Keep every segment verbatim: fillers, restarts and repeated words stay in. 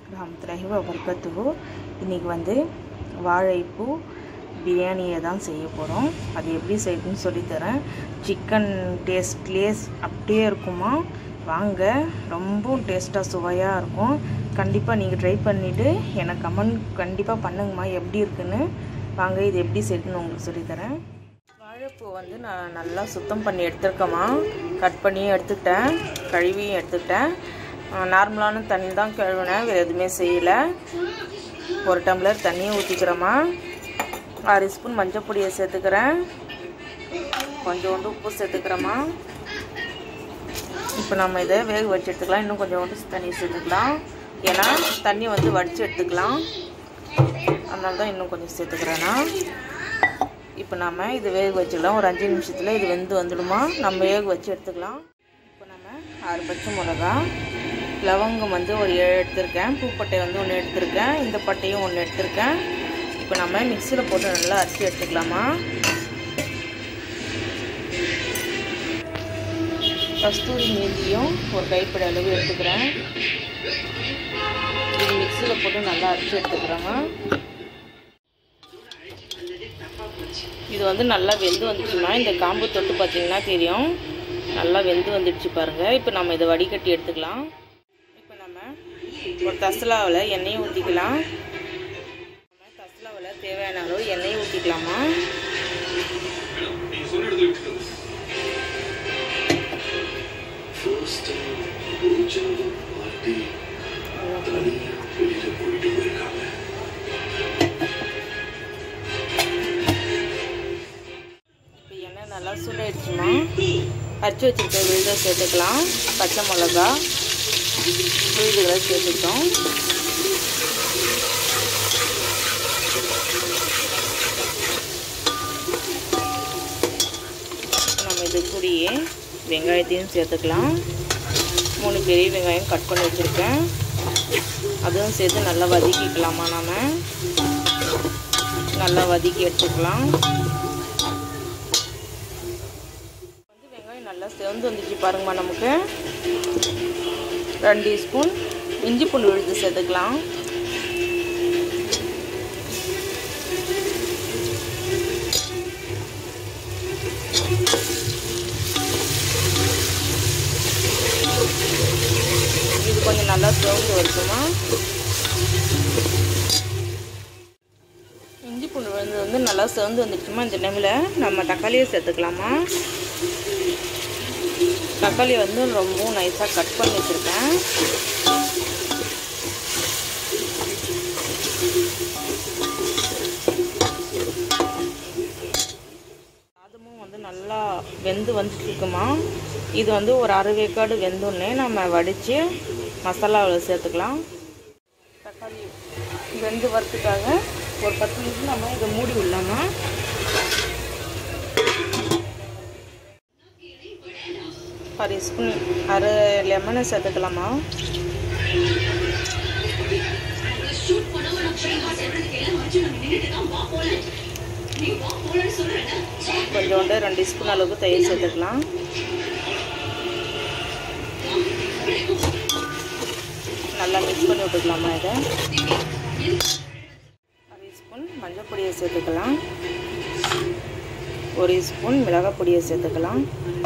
வரஹ்மத்துல்லாஹி வபரகாத்துஹு. இன்றைக்கி வந்து வாழைப்பூ பிரியாணியை தான் செய்ய போகிறோம். அது எப்படி செய்யணும்னு சொல்லித்தரேன். சிக்கன் டேஸ்ட்லேயே அப்படியே இருக்குமா, வாங்க. ரொம்ப டேஸ்ட்டாக சுவையாக இருக்கும். கண்டிப்பாக நீங்கள் ட்ரை பண்ணிவிட்டு எனக்கு கமெண்ட் கண்டிப்பாக பண்ணுங்கம்மா எப்படி இருக்குன்னு. வாங்க இது எப்படி செய்யணும்னு உங்களுக்கு சொல்லித்தரேன். வாழைப்பூ வந்து நான் நல்லா சுத்தம் பண்ணி எடுத்துருக்கேம்மா. கட் பண்ணியும் எடுத்துக்கிட்டேன், கழுவியும் எடுத்துக்கிட்டேன். நார்மலான தண்ணி தான் கழுவினேன், வேறு எதுவுமே செய்யலை. ஒரு டம்ளர் தண்ணியை ஊற்றிக்கிறேம்மா. ஆறு ஸ்பூன் மஞ்சள் பொடியை சேர்த்துக்கிறேன். கொஞ்சோண்டு உப்பு சேர்த்துக்கிறேம்மா. இப்போ நம்ம இதை வேக வச்சு எடுத்துக்கலாம். இன்னும் கொஞ்சோண்டு தண்ணி சேர்த்துக்கலாம், ஏன்னா தண்ணி வந்து வடித்து எடுத்துக்கலாம். அதனால தான் இன்னும் கொஞ்சம் சேர்த்துக்கிறேன்னா. இப்போ நம்ம இது வேக வச்சுக்கலாம். ஒரு அஞ்சு நிமிஷத்தில் இது வெந்து வந்துடுமா, நம்ம வேக வச்சு எடுத்துக்கலாம். இப்போ நம்ம ஆறு பச்சை மிளகா, லவங்கம் வந்து ஒரு ஏழு எடுத்திருக்கேன், பூப்பட்டை வந்து ஒன்று எடுத்திருக்கேன், இந்த பட்டையும் ஒன்று எடுத்திருக்கேன். இப்போ நம்ம மிக்சியில் போட்டு நல்லா அரைச்சி எடுத்துக்கலாமா. கஸ்தூரி மேத்தியும் ஒரு கைப்பிடி அளவு எடுத்துக்கிறேன். இது மிக்சியில் போட்டு நல்லா அரைச்சி எடுத்துக்கிறோங்க. இது வந்து நல்லா வெந்து வந்துச்சுன்னா இந்த காம்பு தொட்டு பார்த்தீங்கன்னா தெரியும், நல்லா வெந்து வந்துடுச்சு பாருங்கள். இப்போ நம்ம இதை வடிகட்டி எடுத்துக்கலாம். இப்போ நம்ம ஒரு தசலாவில் எண்ணெயை ஊற்றிக்கலாம். நம்ம தசலாவில் தேவையான அளவு எண்ணெயை ஊற்றிக்கலாமா. நல்லா சூடாயிடுச்சுமா. அரைச்சி வச்சுருக்க விழுதை சேர்த்துக்கலாம். பச்சை மிளகா விழுதுகளை சேர்த்துக்கிட்டோம். நம்ம இது கூடயே வெங்காயத்தையும் சேர்த்துக்கலாம். மூணு பெரிய வெங்காயம் கட் பண்ணி வச்சுருக்கேன், அதுவும் சேர்த்து நல்லா வதக்கிக்கலாமா. நாம் நல்லா வதக்கி எடுத்துக்கலாம். நல்லா செவந்து வந்துச்சு பாருங்கம்மா. நமக்கு ரெண்டு ஸ்பூன் இஞ்சி பூண்டு விழுது சேர்த்துக்கலாம். இது கொஞ்சம் நல்லா செவந்து வருதுமா. இஞ்சி பூண்டு விழுது வந்து நல்லா செவந்து வந்துடுச்சுமா. இந்த டைமில் நம்ம தக்காளியை சேர்த்துக்கலாமா. தக்காளி வந்து ரொம்ப நைஸாக கட் பண்ணி வச்சுருக்கேன். சாதமும் வந்து நல்லா வெந்து வந்துட்டுருக்குமா. இது வந்து ஒரு அரை வேக்காடு வெந்தோடனே நம்ம வடித்து மசாலாவில் சேர்த்துக்கலாம். தக்காளி வெந்து வரத்துக்காக ஒரு பத்து நிமிஷம் நம்ம இதை மூடி விடலாமா. அரை ஸ்பூன் அரை லெமனை சேர்த்துக்கலாமா. கொஞ்சோண்டு ரெண்டு ஸ்பூன் அளவுக்கு தயிர் சேர்த்துக்கலாம். நல்லா மிக்ஸ் பண்ணி விட்டுக்கலாமா. இதை அரை ஸ்பூன் மஞ்சள் பொடியை சேர்த்துக்கலாம். ஒரு ஸ்பூன் மிளகாய் பொடியை சேர்த்துக்கலாம்.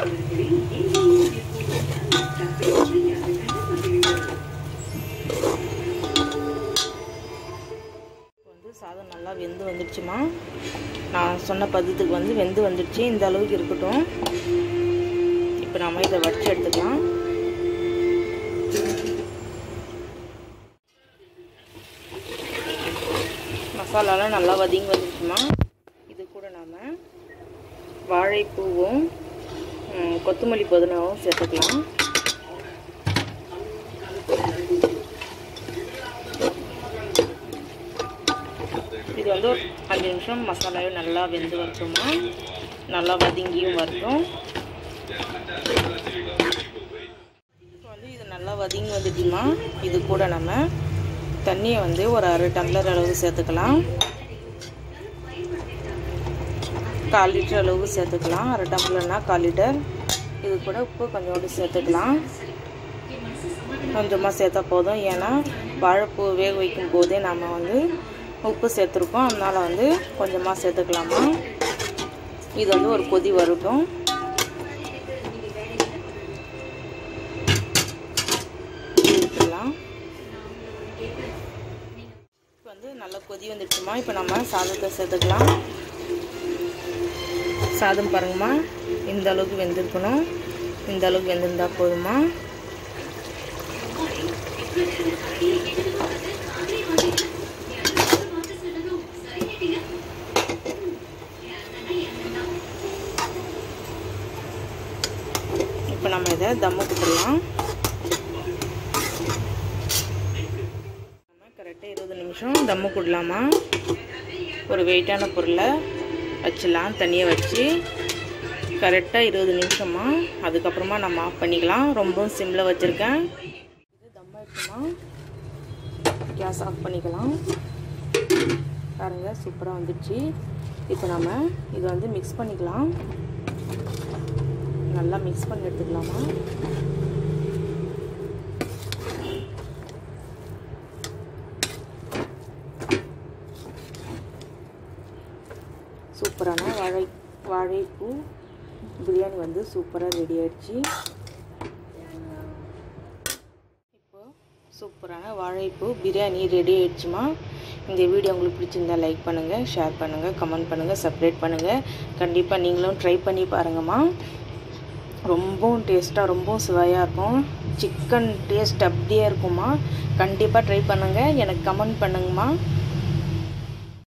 வந்து சாதம் நல்லா வெந்து வந்துடுச்சுமா. நான் சொன்ன பதத்துக்கு வந்து வெந்து வந்துடுச்சு. இந்த அளவுக்கு இருக்கட்டும். இப்போ நம்ம இதை வடித்து எடுத்துக்கலாம். மசாலாலாம் நல்லா வதங்கி வந்துடுச்சுமா. இது கூட நாம் வாழைப்பூவும் கொத்தமல்லி புதினாவும் சேர்த்துக்கலாம். இது வந்து ஒரு அஞ்சு நிமிஷம் மசாலாவே நல்லா வெந்து வரட்டுமா, நல்லா வதங்கியும் வரட்டும். இப்போ வந்து இது நல்லா வதங்கி வந்துடுச்சுமா. இது கூட நம்ம தண்ணியை வந்து ஒரு அரை டம்ளர் அளவு சேர்த்துக்கலாம். கால் லிட்டர் அளவு சேர்த்துக்கலாம். அரை டம்ளர்னா கால் லிட்டர். இது கூட உப்பு கொஞ்சோண்டு சேர்த்துக்கலாம். கொஞ்சமாக சேர்த்தா போதும். ஏன்னா வாழைப்பூ வேக வைக்கும் போதே நம்ம வந்து உப்பு சேர்த்துருக்கோம். அதனால் வந்து கொஞ்சமாக சேர்த்துக்கலாமா. இது வந்து ஒரு கொதி வரட்டும். எடுத்துக்கலாம். இப்போ வந்து நல்லா கொதி வந்துடுச்சுமா. இப்போ நம்ம சாதத்தை சேர்த்துக்கலாம். சாதம் பாருங்கம்மா, இந்த அளவுக்கு வெந்திருக்கணும். இந்த அளவுக்கு வெந்திருந்தா போதுமா. இப்போ நம்ம இதை தம்மு கொடுத்துடலாம். நம்ம கரெக்டாக இருபது நிமிஷம் தம்மு கொடுலாமா. ஒரு வெயிட்டான பொருளை வச்சிடலாம், தண்ணியை வச்சு கரெக்டாக இருபது நிமிஷமா. அதுக்கப்புறமா நம்ம ஆஃப் பண்ணிக்கலாம். ரொம்பவும் சிம்மில் வச்சுருக்கேன். இது தம் ஆகிடுச்சுமா. கேஸ் ஆஃப் பண்ணிக்கலாம். பாருங்கள், சூப்பராக வந்துடுச்சு. இப்போ நம்ம இதை வந்து மிக்ஸ் பண்ணிக்கலாம். நல்லா மிக்ஸ் பண்ணி எடுத்துக்கலாமா. சூப்பரான வாழை வாழைப்பூ பிரியாணி வந்து சூப்பராக ரெடி ஆயிடுச்சு. இப்போ சூப்பரான வாழைப்பூ பிரியாணி ரெடி ஆயிடுச்சுமா. இந்த வீடியோ உங்களுக்கு பிடிச்சிருந்தா லைக் பண்ணுங்கள், ஷேர் பண்ணுங்கள், கமெண்ட் பண்ணுங்கள், சப்ஸ்கிரைப் பண்ணுங்கள். கண்டிப்பாக நீங்களும் ட்ரை பண்ணி பாருங்கம்மா. ரொம்பவும் டேஸ்ட்டாக ரொம்பவும் சுவையாக இருக்கும். சிக்கன் டேஸ்ட் அப்படியே இருக்குமா. கண்டிப்பாக ட்ரை பண்ணுங்கள். எனக்கு கமெண்ட் பண்ணுங்கம்மா.